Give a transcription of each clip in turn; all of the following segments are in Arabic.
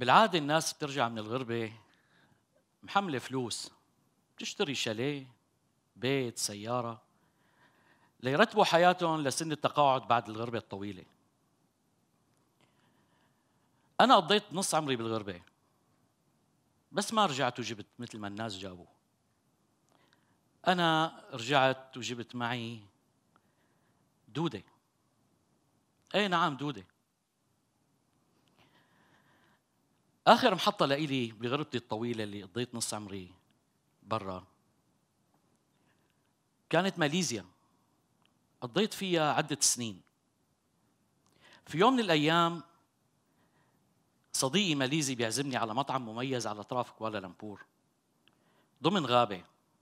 بالعادة الناس بترجع من الغربة محملة فلوس، بتشتري شاليه، بيت، سيارة، ليرتبوا حياتهم لسن التقاعد بعد الغربة الطويلة. أنا قضيت نص عمري بالغربة، بس ما رجعت وجبت مثل ما الناس جابوا. أنا رجعت وجبت معي دودة. أي نعم، دودة. آخر محطة لإلي بغربتي الطويلة اللي قضيت نص عمري برا كانت ماليزيا، قضيت فيها عدة سنين. في يوم من الأيام صديقي ماليزي بيعزمني على مطعم مميز على أطراف كوالالمبور ضمن غابة.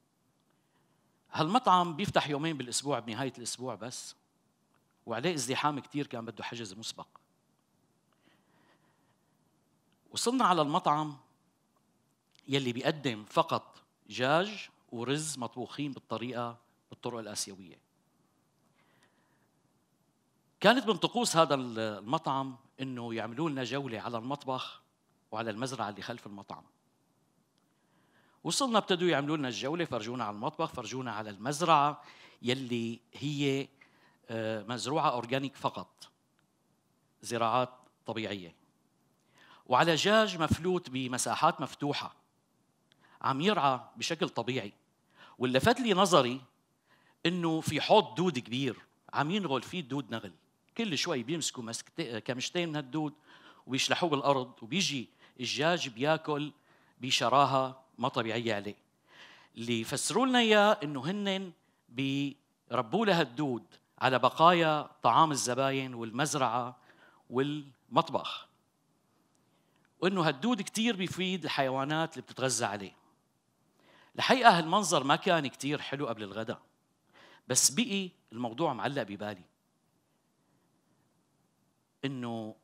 هالمطعم بيفتح يومين بالأسبوع بنهاية الأسبوع بس، وعليه ازدحام كتير، كان بده حجز مسبق. وصلنا على المطعم يلي بيقدم فقط دجاج ورز مطبوخين بالطرق الآسيوية. كانت من طقوس هذا المطعم إنه يعملوا لنا جولة على المطبخ وعلى المزرعة اللي خلف المطعم. وصلنا ابتدوا يعملوا لنا الجولة، فرجونا على المطبخ، فرجونا على المزرعة يلي هي مزروعة أورجانيك فقط، زراعات طبيعية، وعلى دجاج مفلوت بمساحات مفتوحة عم يرعى بشكل طبيعي. واللي لفت لي نظري إنه في حوض دود كبير عم ينغل فيه الدود نغل، كل شوي بيمسكوا كمشتين من هالدود وبيشلحوه بالأرض، وبيجي الدجاج بياكل بشراهة ما طبيعية عليه. اللي يفسروا لنا إياه إنه هن بيربوا لها الدود على بقايا طعام الزباين والمزرعة والمطبخ، وإنه هالدود كتير بيفيد الحيوانات اللي بتتغذى عليه. الحقيقة هالمنظر ما كان كتير حلو قبل الغداء، بس بقي الموضوع معلق ببالي، إنه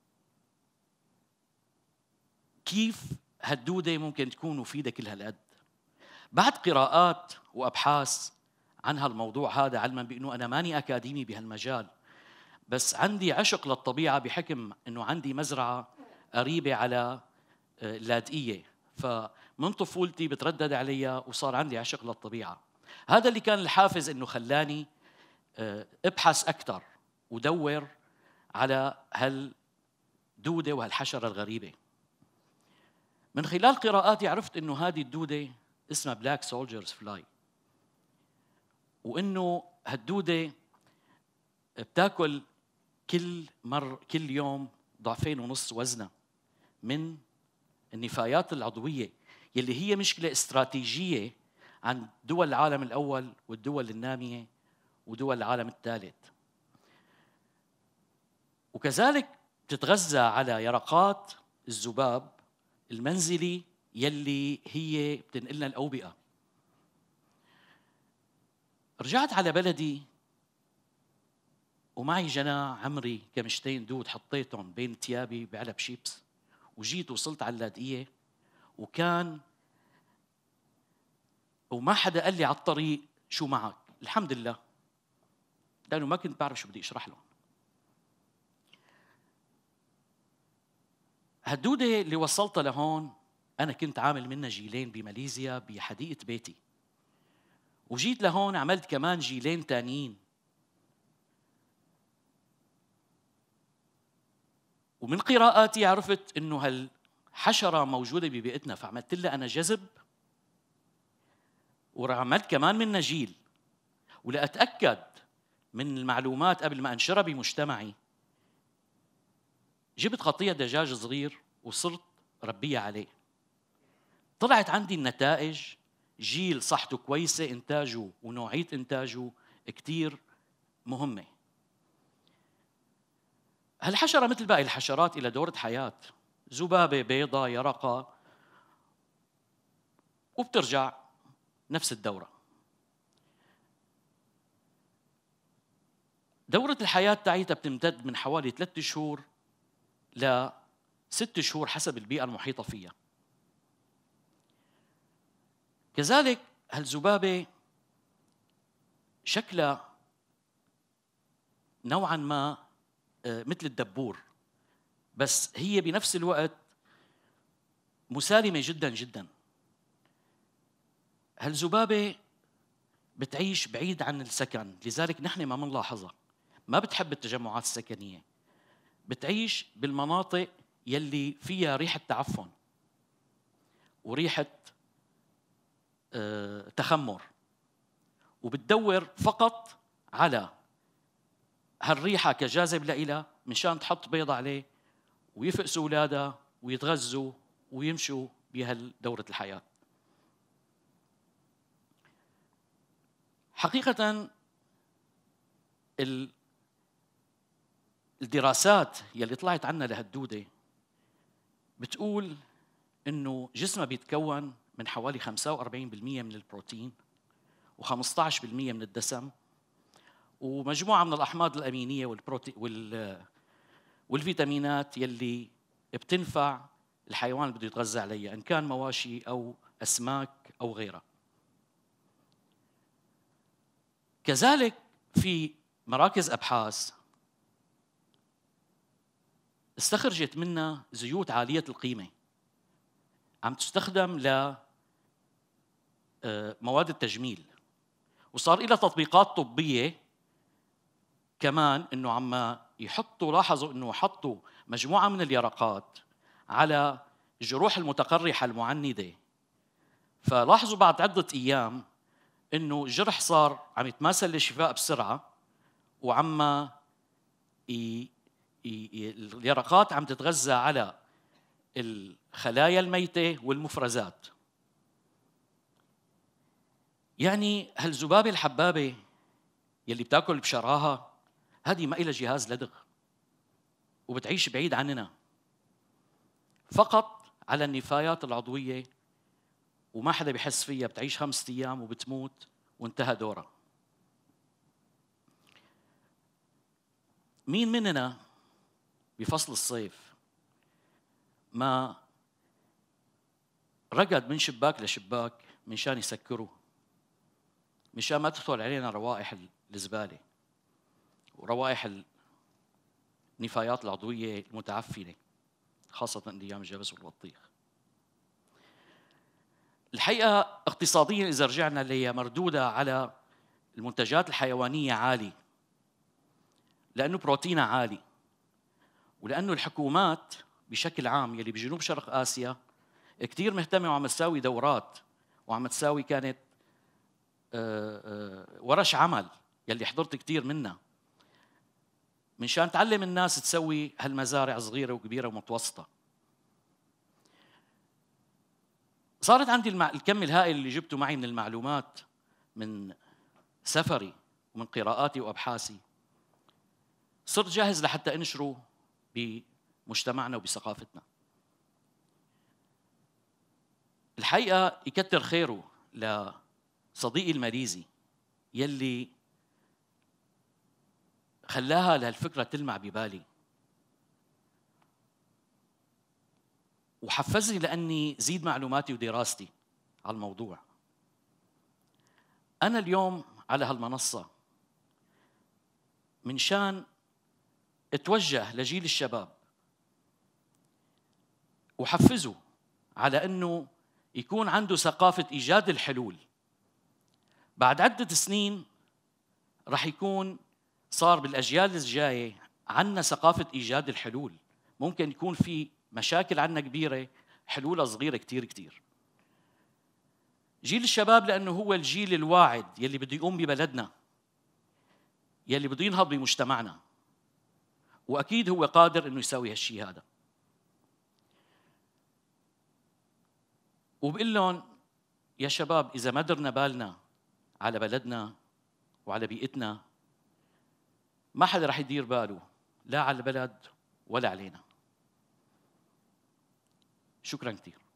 كيف هالدودة ممكن تكون مفيدة كل هالقد. بعد قراءات وأبحاث عن هالموضوع هذا، علما بأنه أنا ماني أكاديمي بهالمجال، بس عندي عشق للطبيعة بحكم أنه عندي مزرعة قريبة على اللاذقية، فمن طفولتي بتردد عليها وصار عندي عشق للطبيعة. هذا اللي كان الحافز أنه خلاني ابحث أكثر ودور على هالدودة وهالحشرة الغريبة. من خلال قراءاتي عرفت أنه هذه الدودة اسمها بلاك سولجرز فلاي، وأنه هالدودة بتاكل كل يوم 2.5 وزنها من النفايات العضوية، يلي هي مشكلة استراتيجية عند دول العالم الأول والدول النامية ودول العالم الثالث. وكذلك تتغذى على يرقات الذباب المنزلي يلي هي بتنقلنا الأوبئة. رجعت على بلدي ومعي جناح عمري كمشتين دود، حطيتهم بين ثيابي بعلب شيبس، وجيت وصلت على اللاذقية، وما حدا قال لي على الطريق شو معك. الحمد لله، لأنه ما كنت بعرف شو بدي أشرح لهم. هالدودة اللي وصلتها لهون أنا كنت عامل منها جيلين بماليزيا بحديقة بيتي، وجيت لهون عملت كمان جيلين تانيين. ومن قراءاتي عرفت إنه هالحشرة موجودة ببيئتنا، فعملت لها أنا جذب، وعملت كمان منها جيل. ولأتأكد من المعلومات قبل ما أنشرها بمجتمعي، جبت قطيع دجاج صغير وصرت ربيها عليه. طلعت عندي النتائج، جيل صحته كويسة، إنتاجه ونوعية إنتاجه كتير مهمة. هالحشرة مثل باقي الحشرات إلى دورة حياة، ذبابة، بيضة، يرقة، وبترجع نفس الدورة. دورة الحياة تاعيتها بتمتد من حوالي 3 شهور ل 6 شهور حسب البيئة المحيطة فيها. كذلك هالذبابة شكلها نوعاً ما مثل الدبور، بس هي بنفس الوقت مسالمة جدا جدا. هالذبابة بتعيش بعيد عن السكن، لذلك نحن ما بنلاحظها، ما بتحب التجمعات السكنية، بتعيش بالمناطق يلي فيها ريحة تعفن وريحة تخمر، وبتدور فقط على هالريحة كجاذب لإلها مشان تحط بيض عليه ويفقسوا أولادها ويتغذوا ويمشوا بهالدورة الحياة. حقيقة الدراسات يلي طلعت عنا لهالدودة بتقول إنه جسمها بيتكون من حوالي 45% من البروتين و15% من الدسم ومجموعة من الأحماض الأمينية والفيتامينات يلي بتنفع الحيوان اللي بده يتغذى عليها، إن كان مواشي أو أسماك أو غيرها. كذلك في مراكز أبحاث استخرجت منها زيوت عالية القيمة عم تستخدم لمواد التجميل، وصار لها تطبيقات طبية كمان، إنه عم يحطوا، لاحظوا إنه حطوا مجموعة من اليرقات على الجروح المتقرحة المعندة، فلاحظوا بعد عدة أيام إنه الجرح صار عم يتماثل للشفاء بسرعة، وعم اليرقات عم تتغذى على الخلايا الميتة والمفرزات. يعني هالذبابة الحبابة يلي بتاكل بشراها هذه ما إلها جهاز لدغ وبتعيش بعيد عننا فقط على النفايات العضوية، وما حدا بيحس فيها، بتعيش 5 أيام وبتموت وانتهى دورها. مين مننا بفصل الصيف ما رقد من شباك لشباك منشان يسكره، مشان ما تدخل علينا روائح الزبالة وروائح النفايات العضوية المتعفنة، خاصة أيام الجبس والبطيخ. الحقيقة اقتصاديا إذا رجعنا اللي هي مردودة على المنتجات الحيوانية عالي، لأنه بروتينها عالي، ولأنه الحكومات بشكل عام يلي بجنوب شرق آسيا كتير مهتمة وعم تساوي دورات وعم تساوي، كانت ورش عمل يلي حضرت كتير منها منشان تعلم الناس تسوي هالمزارع صغيرة وكبيرة ومتوسطة. صارت عندي الكم الهائل اللي جبته معي من المعلومات من سفري ومن قراءاتي وأبحاثي، صرت جاهز لحتى أنشره بمجتمعنا وبثقافتنا. الحقيقة يكتر خيره لصديقي الماليزي يلي خلاها لهالفكرة تلمع ببالي وحفزني لأني زيد معلوماتي ودراستي على الموضوع. أنا اليوم على هالمنصة منشان اتوجه لجيل الشباب وحفزه على أنه يكون عنده ثقافة إيجاد الحلول. بعد عدة سنين رح يكون صار بالأجيال الجاية عنا ثقافة إيجاد الحلول. ممكن يكون في مشاكل عنا كبيرة، حلولها صغيرة كتير كتير. جيل الشباب لأنه هو الجيل الواعد يلي بده يقوم ببلدنا، يلي بده ينهض بمجتمعنا، وأكيد هو قادر أنه يساوي هالشي هذا. وبقول لهم يا شباب، إذا ما درنا بالنا على بلدنا وعلى بيئتنا ما حدا رح يدير باله لا على البلد ولا علينا. شكرا كثير.